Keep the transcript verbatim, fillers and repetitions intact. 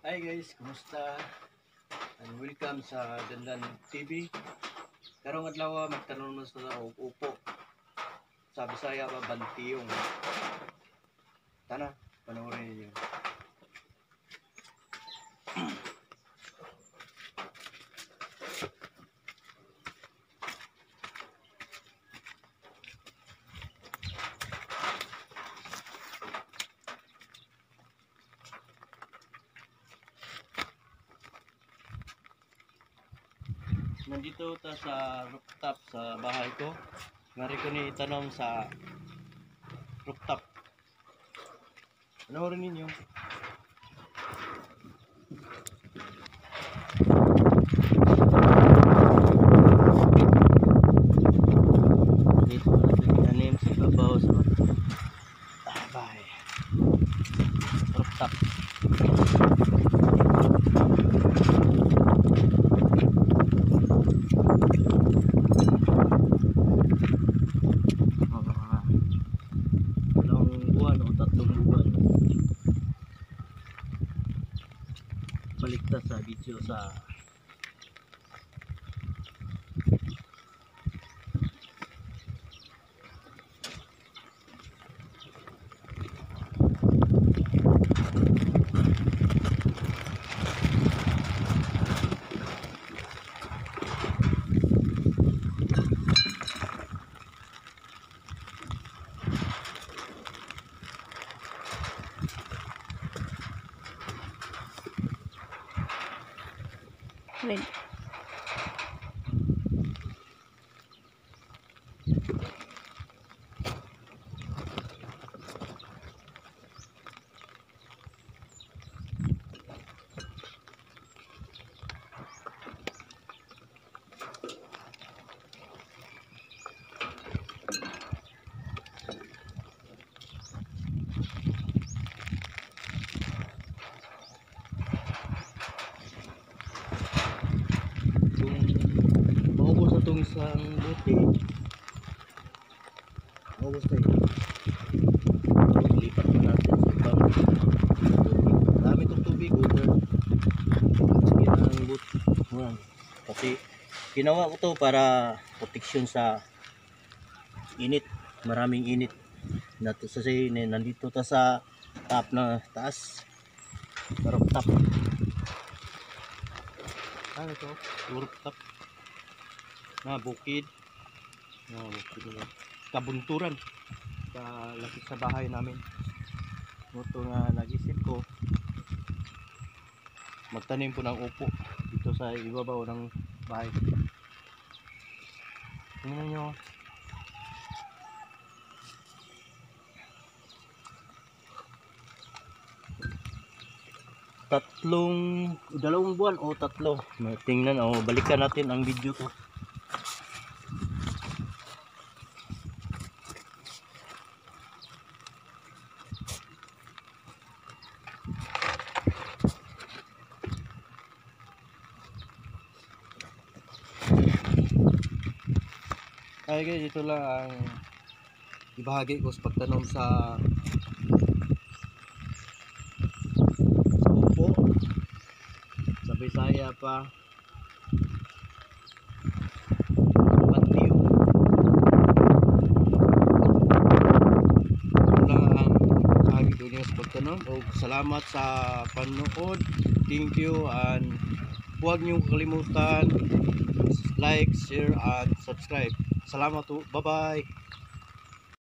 Hi guys, kumusta? And welcome sa Dandan T V. Karong adlaw magtanong na sa upo. Sa Bisaya ba bantiyong. Tana, panoorin niyo. Nandito ta sa rooftop sa bahay ko. Ngari ko ni itanong sa rooftop. Panoorin ninyo. Dito natin tanim sa babaw sa bahay. Rooftop. Balik ta sa video sa Red. Itong isang bote maubos na yun, lipat na natin sa ibang dami itong tubig water yan ang bote kasi ginawa ko to para protection sa init, maraming init nato kasi nandito ta sa top na taas sa rooftop. Ano to? Rooftop na bukid na bukid na kabunturan sa lapit sa bahay namin. Ito nga nag-isip ko magtanim po ng upo dito sa ibabaw ng bahay. Tingnan nyo, tatlong dalawang buwan o tatlo. Tingnan o balikan natin ang video ko. Ay guys, ito lang ang ibahagi ko sa pagtanom sa sa upo sa Bisaya pa bantiyong. Ito lang ang ibahagi ko niyo sa pagtanom. O salamat sa panonood. Thank you, and huwag niyong kalimutan like, share, and subscribe. Salamat po. Bye-bye.